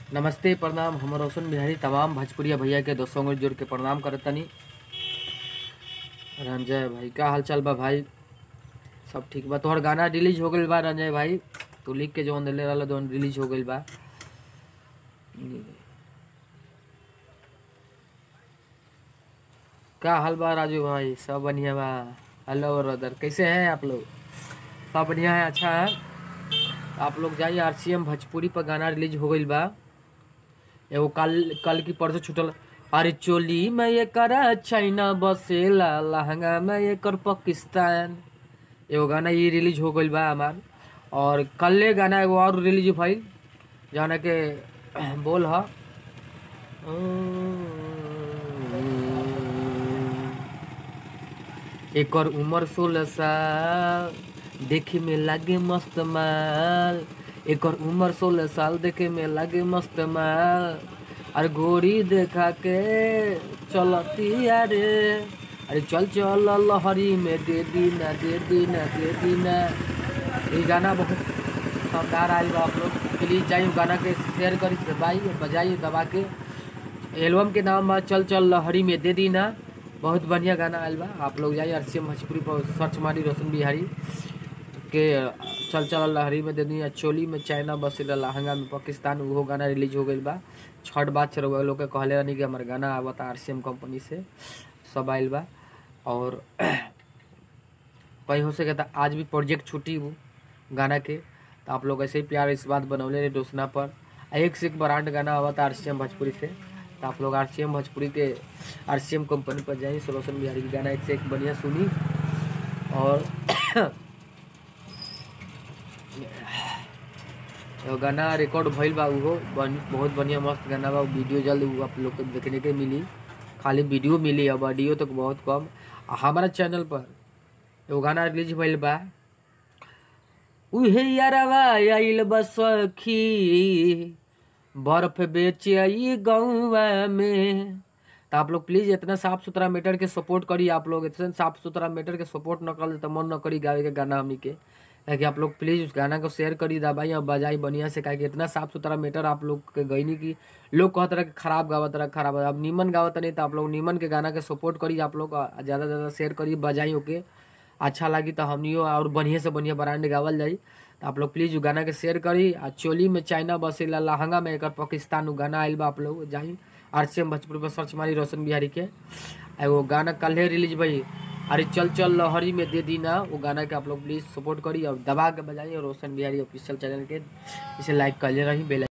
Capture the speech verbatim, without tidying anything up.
नमस्ते प्रणाम। हम रोशन बिहारी तमाम भोजपुरिया भैया के दोस्तों को जोड़ के प्रणाम करतनी। रंजय भाई का हाल चाल बा भाई? सब ठीक बा। तोहर गाना रिलीज हो गईल बा रंजय भाई, तू लिख के जौन दिले रहल जौन रिलीज हो गईल बा। का हाल बा राजू भाई? सब बढ़िया बा। हेलो ब्रदर, कैसे हैं आप लोग? सब बढ़िया है, अच्छा है। आप लोग जाइए, आरसीएम भोजपुरी पर गाना रिलीज हो गईल बा। एगो कल कल की परसों छूटल। अरे चोली में ये करा चाइना बसेला, लहंगा में ये कर पाकिस्तान। एगो गाना ये रिलीज हो गईल बा हमार। और कल गाना एगो और रिलीज भइल जाना के बोल ह एक और उम्र सोलह साल, देखे में लागे मस्त माल। एक और उम्र सोलह साल, देखे में लागे मस्त माल। अरे गोरी देखा के चलती अरे अरे चल चल लहरी में दे दीना दे दीना दे दीना। ये गाना बहुत शानदार आई बा। आप लोग प्लीज जाइए गाना के शेयर करी, दबाइए बजाइए दबा के। एल्बम के नाम बा चल चल लहरी में दे दीना। बहुत बढ़िया गाना आयल बा। आप लोग जाइए आरसीएम भोजपुरी पर सर्च मारी रोशन बिहारी के चल चल लहरी में दे दीना। चोली में चाइना बसेला, लहंगा में पाकिस्तान, वो गाना रिलीज हो गई बा। छठ बात चल लोग के कहले रहनी कि हमार गाना आवता आरसीएम कंपनी से, सब आयल बा। और कहीं हो सके तो आज भी प्रोजेक्ट छुट्टी वो गाना के, तो आप लोग ऐसे ही प्यार इस बात बनौले रहे दोस्तना पर। एक से एक ब्रांड गाना आवता आरसीएम भोजपुरी से, तो आप लोग आरसीएम भोजपुरी के आरसीएम कंपनी पर जाइए। रोशन बिहारी की गाना एक से एक बढ़िया सुनी। और गाना रिकॉर्ड भइल बा, वो बहुत बढ़िया मस्त गाना बा। वीडियो जल्द आप लोग को देखने के मिली, खाली वीडियो मिली, अब ऑडियो तक तो बहुत कम। हमारा चैनल पर एगो गाना रिलीज भइल बा, उहे यारवा आइल बा सखी, बर्फ बेचे आई गौवा में। तो आप लोग प्लीज इतना साफ सुथरा मैटर के सपोर्ट करी। आप लोग इतना साफ सुथरा मैटर के सपोर्ट न कर तो मन न करी गावे के गाना हमनी के। ताकि आप लोग प्लीज उस गाना को शेयर करी, दबाई और बजाई बढ़िया से। काहे कि इतना साफ सुथरा मैटर आप लोग के गईनी की लोग कहत रहे कि खराब गावत रहे खराब। अब नीमन गावत नहीं तो आप लोग नीमन के गाना के सपोर्ट करी। आप लोग ज़्यादा से ज़्यादा शेयर करी, बजाई ओके अच्छा लगी तो हमनियो और बढ़िया से बढ़िया ब्रांड गावल जाई। तो आप लोग प्लीज गाना के शेयर करी। आ चोली में चाइना बसेला, लहंगा में एक पाकिस्तान गाना आयल बा। आप लोग जाई आरसीएम भोजपुरी पर सर्च मारी रोशन बिहारी के। एगो गाना कल रिलीज भाई, अरे चल चल लहरी में दे दीना। वो गाना के आप लोग प्लीज सपोर्ट करी और दबा के बजाइए। रोशन बिहारी ऑफिशियल चैनल के इसे लाइक कर ले रही बेल